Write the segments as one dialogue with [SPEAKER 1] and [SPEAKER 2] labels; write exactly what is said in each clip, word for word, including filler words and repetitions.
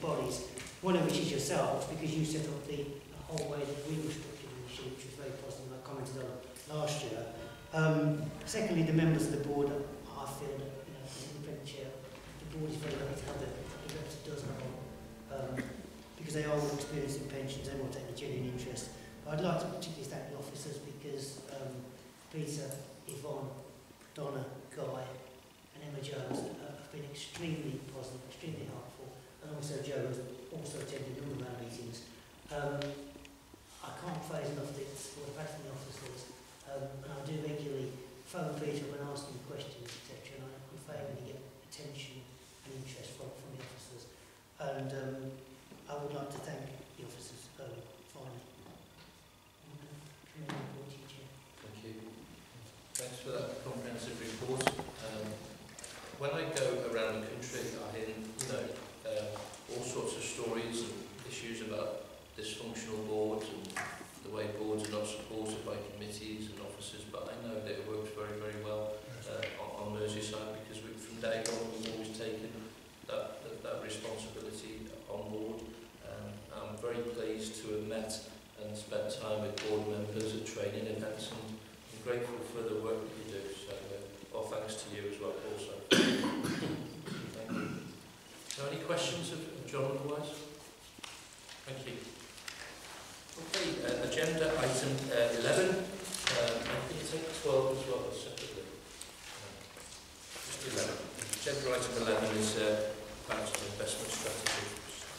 [SPEAKER 1] bodies, one of which is yourselves, because you set up the whole way that we were structured in the issue, which was very positive, I commented on last year. Um, secondly, the members of the board, I feel that, you know, as independent chair, the board is very lucky to have the, the reps it does now, um, because they are all experienced in pensions, they will take a genuine interest. But I'd like to particularly thank the officers, because um, Peter, Yvonne, Donna, Guy and Emma Jones uh, have been extremely positive, extremely helpful, and also Joe has also attended a number of our meetings. Um, I can't phrase enough the support I've had from the officers, um, and I do regularly phone Peter up and ask him questions, et cetera. And I, I'm failing to get attention and interest from, from the officers. And um, I would like to thank the officers um, finally. And, uh,
[SPEAKER 2] Thank you. Thanks for that comprehensive report. Um, when I go around the country, I hear, you know, um, all sorts of stories and issues about dysfunctional boards and the way boards are not supported by committees and officers, but I know that it works very, very well uh, on, on Merseyside, because we, from day one we've always taken that, that, that responsibility on board. Um, I'm very pleased to have met and spent time with board members at training events, and I'm grateful for the work that you do. So, uh, well, thanks to you as well also. Thank you. Are there any questions of, of John otherwise? Thank you. Okay, uh, agenda item uh, eleven. Uh, I think you take twelve as well, separately. Uh, just eleven. Agenda item eleven is uh, about the investment strategy.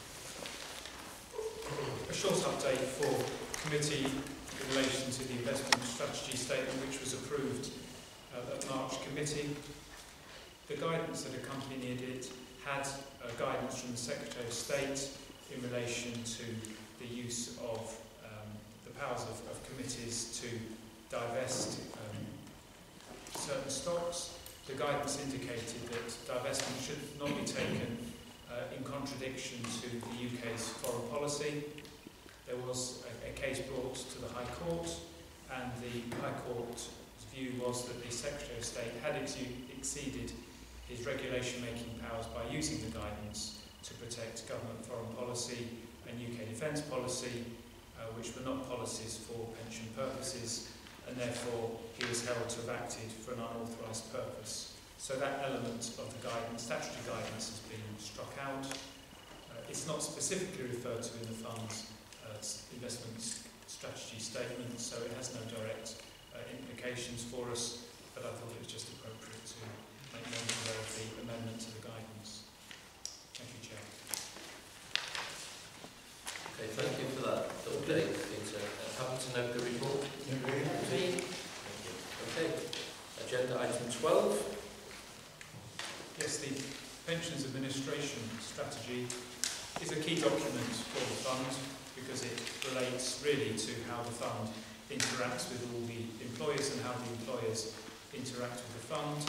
[SPEAKER 3] A short update for committee in relation to the investment strategy statement, which was approved uh, at March committee. The guidance that accompanied it had uh, guidance from the Secretary of State in relation to the use of um, the powers of, of committees to divest um, certain stocks. The guidance indicated that divestment should not be taken uh, in contradiction to the U K's foreign policy. There was a, a case brought to the High Court, and the High Court's view was that the Secretary of State had ex exceeded his regulation-making powers by using the guidance to protect government foreign policy and U K defence policy, uh, which were not policies for pension purposes, and therefore he was held to have acted for an unauthorised purpose. So that element of the guidance, statutory guidance, has been struck out. Uh, it's not specifically referred to in the fund's uh, investment strategy statement, so it has no direct uh, implications for us, but I thought it was just appropriate to make note of the amendment to the guidance. Thank you, Chair.
[SPEAKER 2] Okay, thank you for that update, Peter. I'm happy to note the report.
[SPEAKER 1] Yeah, very happy.
[SPEAKER 2] Thank you. Okay, agenda item twelve.
[SPEAKER 3] Yes, the Pensions Administration Strategy is a key document for the fund because it relates really to how the fund interacts with all the employers and how the employers interact with the fund.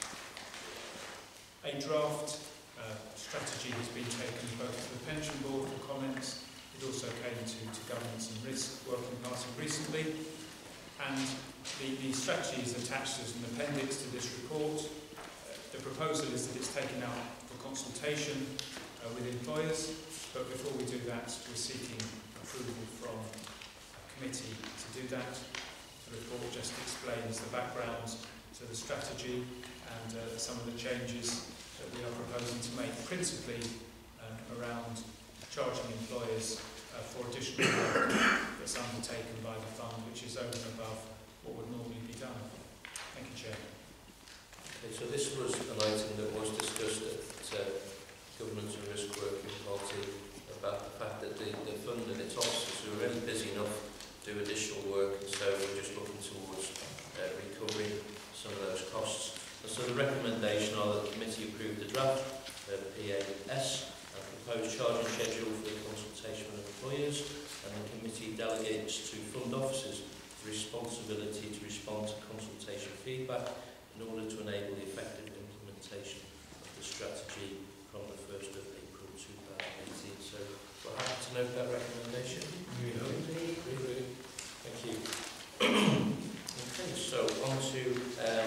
[SPEAKER 3] A draft uh, strategy has been taken both to the Pension Board for comments. It also came to, to Governance and Risk Working Party recently, and the, the strategy is attached as an appendix to this report. Uh, the proposal is that it's taken out for consultation uh, with employers, but before we do that, we're seeking approval from a committee to do that. The report just explains the background to the strategy and uh, some of the changes that we are proposing to make, principally um, around charging employers uh, for additional work that's undertaken by the fund, which is over and above what would normally be done. Thank you, Chair.
[SPEAKER 2] Okay, so this was an item that was discussed at uh, Governance and Risk Working Party about the fact that the, the fund and its officers are already busy enough to do additional work, and so we're just looking towards uh, recovering some of those costs. And so the recommendation are that the committee approve the draft uh, P A S proposed charging schedule for the consultation with employers, and the committee delegates to fund officers the responsibility to respond to consultation feedback in order to enable the effective implementation of the strategy from the first of April two thousand eighteen. So we're happy to note that recommendation.
[SPEAKER 1] Really, really,
[SPEAKER 2] really. Thank you. Okay, so on to um,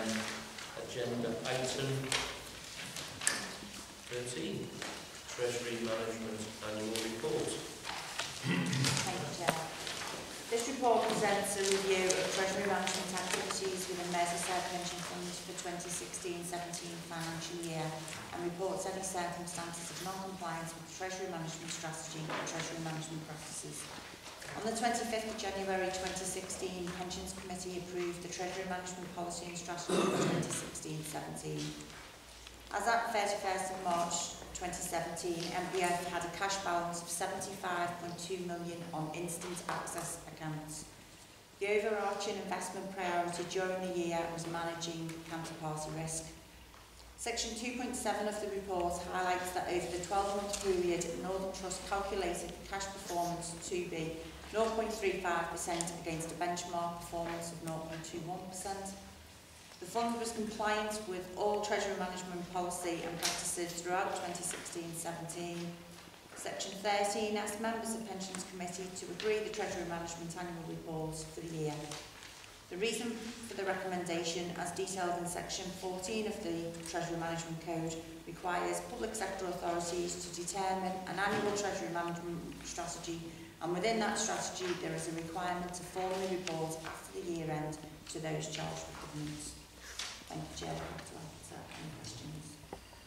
[SPEAKER 2] agenda item thirteen. Treasury Management Management Annual Report.
[SPEAKER 4] Thank you, Chair. This report presents a review of Treasury Management activities within Merseyside Pension Fund for twenty sixteen seventeen financial year and reports any circumstances of non-compliance with Treasury Management strategy and Treasury Management practices. On the twenty-fifth of January twenty sixteen, Pensions Committee approved the Treasury Management Policy and Strategy for twenty sixteen seventeen. As at thirty-first of March twenty seventeen, M P F had a cash balance of seventy-five point two million on instant access accounts. The overarching investment priority during the year was managing counterparty risk. Section two point seven of the report highlights that over the twelve-month period, Northern Trust calculated the cash performance to be zero point three five percent against a benchmark performance of zero point two one percent. The fund was compliant with all Treasury Management policy and practices throughout twenty sixteen seventeen. Section thirteen asked members of Pensions Committee to agree the Treasury Management Annual Reports for the year. The reason for the recommendation, as detailed in Section fourteen of the Treasury Management Code, requires public sector authorities to determine an annual Treasury Management strategy, and within that strategy there is a requirement to formally report after the year end to those charged with governance. Thank you, Chair. To answer any questions.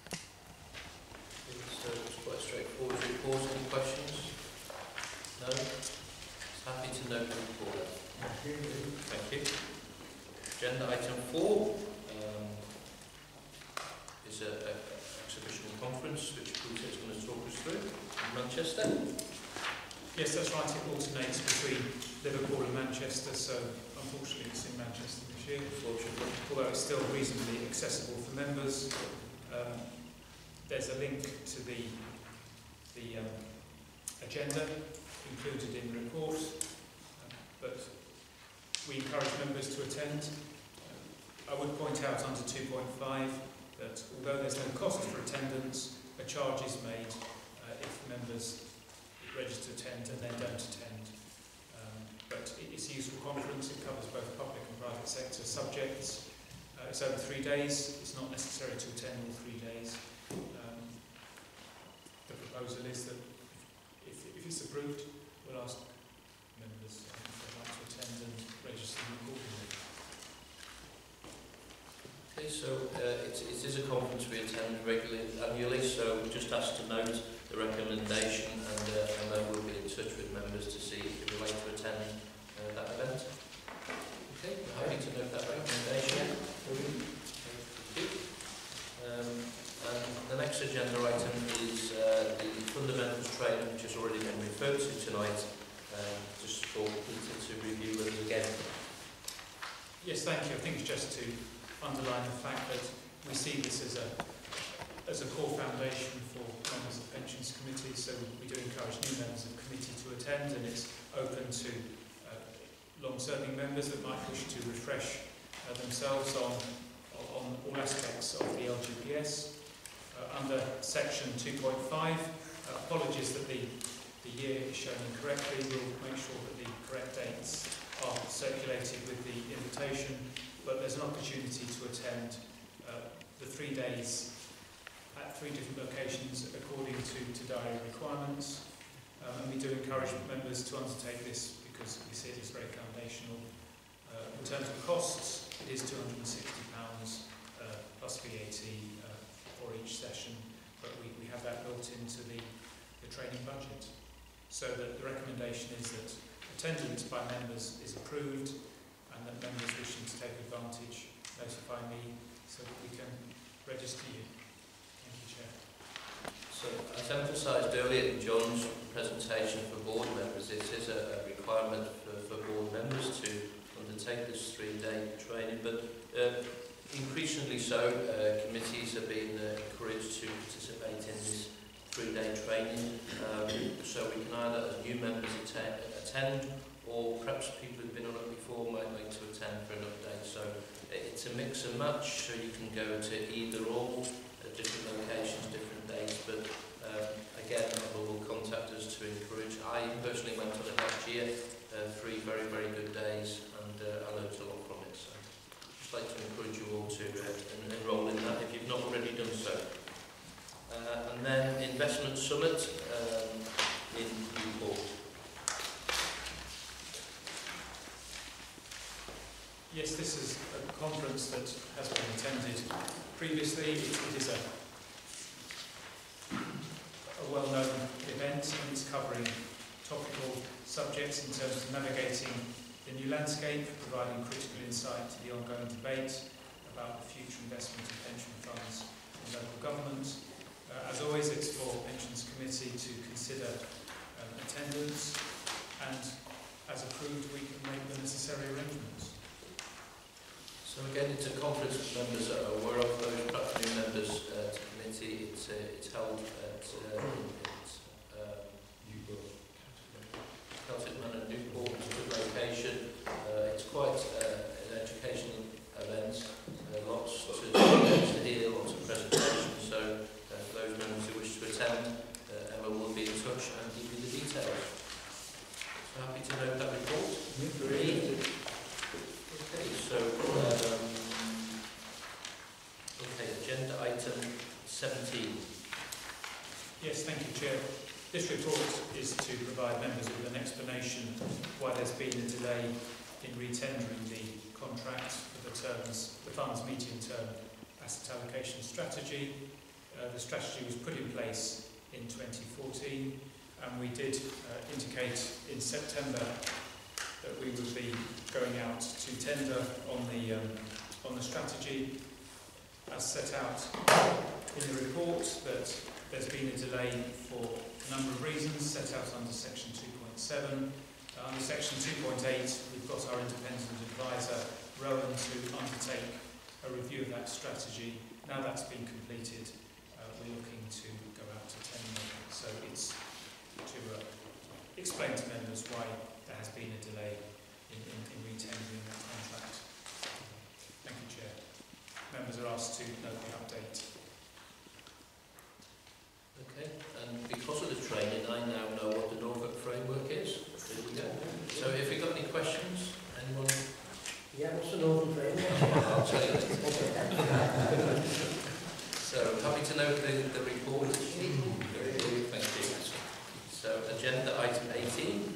[SPEAKER 2] So it's quite a straightforward report. Any questions? No? Happy to note the report. Thank you. Agenda item four um, is a, a, a exhibition conference which Peter is going to talk us through in Manchester.
[SPEAKER 3] Yes, that's right. It alternates between Liverpool and Manchester, so unfortunately it's in Manchester this year. Unfortunately, although it's still reasonably accessible for members. Um, there's a link to the the um, agenda included in the report, uh, but we encourage members to attend. Uh, I would point out under two point five that although there's no cost for attendance, a charge is made uh, if members register to attend and then don't attend. Um, but it is a useful conference. It covers both public and private sector subjects. Uh, it's over three days. It's not necessary to attend all three days. Um, the proposal is that if, if it's approved, we'll ask members if they'd like to attend and register accordingly.
[SPEAKER 2] Okay, so uh, it, it is a conference we attend regularly annually, so we just asked to note the recommendation, and uh, Emma will be in touch with members to see if they would like to attend uh, that event. Okay, we're happy to note that recommendation. Thank you. Um, and the next agenda item is uh, the fundamentals training, which has already been referred to tonight. Um, just for Peter to review with us again.
[SPEAKER 3] Yes, thank you. I think it's just to underline the fact that we see this as a as a core foundation for members of Pensions Committee, so we do encourage new members of committee to attend, and it's open to uh, long-serving members that might wish to refresh uh, themselves on, on all aspects of the L G P S. Uh, under section two point five, uh, apologies that the, the year is shown incorrectly. We'll make sure that the correct dates are circulated with the invitation, but there's an opportunity to attend uh, the three days at three different locations according to, to diary requirements. Um, and we do encourage members to undertake this because we see it as very foundational. Uh, in terms of costs, it is two hundred and sixty pounds uh, plus V A T uh, for each session, but we, we have that built into the, the training budget. So that the recommendation is that attendance by members is approved, and that members wishing to take advantage notify me so that we can register you. Thank you, Chair.
[SPEAKER 2] So, as emphasised earlier in John's presentation for board members, it is a, a requirement for, for board members to undertake this three-day training, but uh, increasingly so, uh, committees have been uh, encouraged to participate in this three-day training, um, so we can either, as new members, attend, attend or perhaps people who've been on it before might like to attend for an update. So it's a mix and match, so you can go to either or at different locations, different days, but um, again, people will contact us to encourage. I personally went on it last year, uh, three very, very good days, and uh, I learned a lot from it. So I'd just like to encourage you all to uh, enrol in that if you've not already done so. Uh, and then Investment Summit um, in Newport.
[SPEAKER 3] Yes, this is a conference that has been attended previously. It, it is a, a well-known event, and it's covering topical subjects in terms of navigating the new landscape, providing critical insight to the ongoing debate about the future investment of pension funds in local government. Uh, as always, it's for Pensions Committee to consider um, attendance, and as approved, we can make the necessary arrangements.
[SPEAKER 2] So again, it's a conference that members are aware of. Those perhaps new members uh, to committee, it's, uh, it's held at uh, it's, uh, Newport. Celtic Manor, Newport, it's a good location. Uh, it's quite uh, an educational event. Uh, lots to, to hear, lots of presentations. So uh, for those members who wish to attend, uh, Emma will be in touch and give you the details. So happy to know that report. Agreed. Okay, so um, okay, agenda item seventeen.
[SPEAKER 3] Yes, thank you, Chair. This report is to provide members with an explanation why there's been a delay in retendering the contract for the terms, the fund's medium-term asset allocation strategy. Uh, the strategy was put in place in twenty fourteen, and we did uh, indicate in September that we would be going out to tender on the um, on the strategy, as set out in the report. That there's been a delay for a number of reasons set out under section two point seven. Uh, under section two point eight, we've got our independent advisor, Rowan, to undertake a review of that strategy. Now that's been completed, uh, we're looking to go out to tender. So it's to uh, explain to members why there has been a delay in, in, in retendering that contract. Thank you, Chair. Members are asked to note the update.
[SPEAKER 2] Okay, and because of the training, I now know what the Norfolk framework is. There we go. So if you've got any questions, anyone?
[SPEAKER 1] Yeah, what's the Northern framework?
[SPEAKER 2] I'll tell you later. So happy to note the, the report. Thank you. So agenda item eighteen.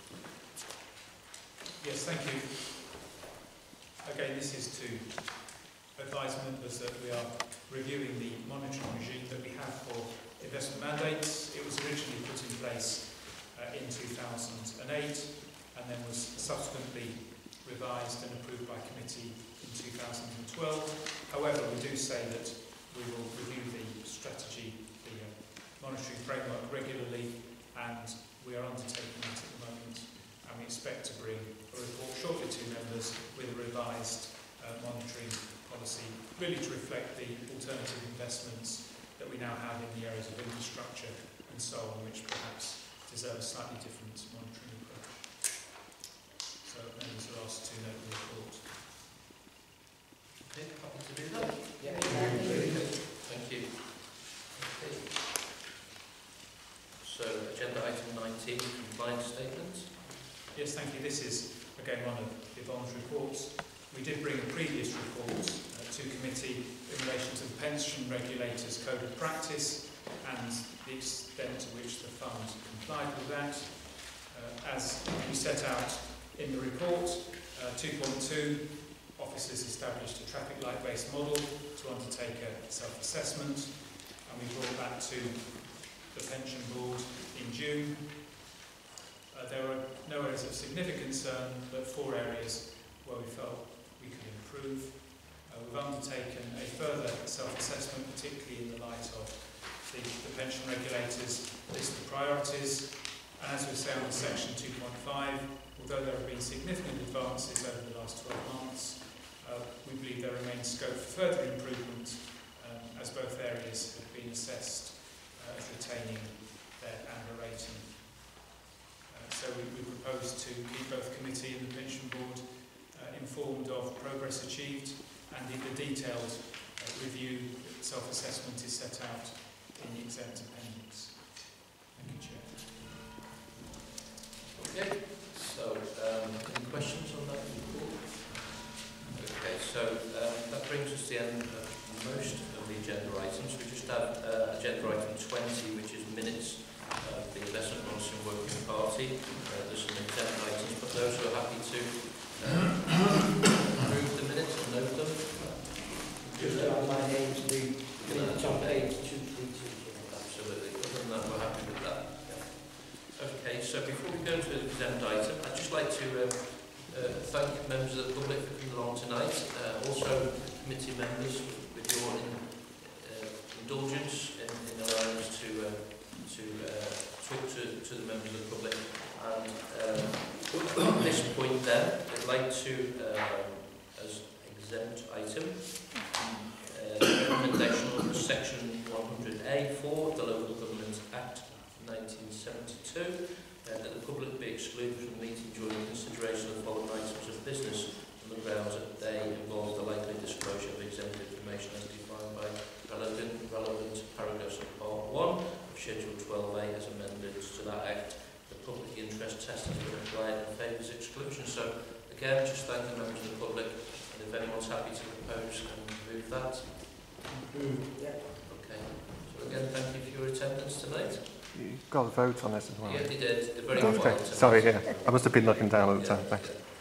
[SPEAKER 3] Yes, thank you. Again, this is to advise members that we are reviewing the monitoring regime that we have for investment mandates. It was originally put in place uh, in two thousand eight and then was subsequently revised and approved by committee in two thousand twelve. However, we do say that we will review the strategy, the uh, monitoring framework regularly, and we are undertaking that at the moment, and we expect to bring a report shortly to members with a revised uh, monitoring policy, really to reflect the alternative investments that we now have in the areas of infrastructure and so on, which perhaps deserve a slightly different monitoring approach. So members are asked to note the report.
[SPEAKER 2] Okay, happy to do that.
[SPEAKER 1] Yeah.
[SPEAKER 2] Thank you. Okay. So agenda item nineteen, compliance statements.
[SPEAKER 3] Yes, thank you. This is again one of Yvonne's reports. We did bring a previous report uh, to committee in relation to the pension regulator's code of practice and the extent to which the fund complied with that. Uh, as we set out in the report, uh, two point two, officers established a traffic light based model to undertake a self-assessment, and we brought that to the pension board in June. Uh, there were no areas of significant concern, but four areas where we felt we could improve. Uh, we've undertaken a further self-assessment, particularly in the light of the, the pension regulators' list of priorities. And as we say on section two point five, although there have been significant advances over the last twelve months, uh, we believe there remains scope for further improvement um, as both areas have been assessed uh, as retaining their amber rating. So we, we propose to keep both committee and the pension board uh, informed of progress achieved, and in the detailed uh, review self-assessment is set out in the exempt appendix. Thank you, Chair.
[SPEAKER 2] Okay, so um, any questions on that report? Okay, so um, that brings us to the end of most of the agenda items. We just have uh, agenda item twenty, which is minutes of the Investment Monitoring Working Party. Uh, there's some exempt items, but those who are happy to uh, approve the minutes and note them.
[SPEAKER 1] Just add my name to the minutes on page two thirty-two.
[SPEAKER 2] Absolutely. Other than that, we're happy with that. Yeah. Okay, so before we go to the exempt item, I'd just like to uh, uh, thank members of the public for coming along tonight. Uh, also, committee members with your in, uh, indulgence in, in allowing us to uh, to uh, talk to, to the members of the public. And um, at this point, then, I'd like to, uh, as exempt item, uh, the recommendation of section one hundred A four of the Local Government Act nineteen seventy-two, uh, that the public be excluded from the meeting during consideration of the following items of business on the grounds that they involve the likely disclosure of exempt information as defined by relevant, relevant paragraphs of Part one of Schedule twelve A as amended to that Act. The public interest test has been applied and favours exclusion. So, again, just thank the members of the public, and if anyone's happy to propose and move that.
[SPEAKER 1] Mm, yeah.
[SPEAKER 2] Okay. So, again, thank you for your attendance tonight.
[SPEAKER 5] You got a vote on this as well.
[SPEAKER 2] Yeah, they did. They're very
[SPEAKER 5] Okay,
[SPEAKER 2] quiet.
[SPEAKER 5] sorry, yeah. I must have been looking down at the
[SPEAKER 2] Yeah,
[SPEAKER 5] time. Thanks.
[SPEAKER 2] yeah.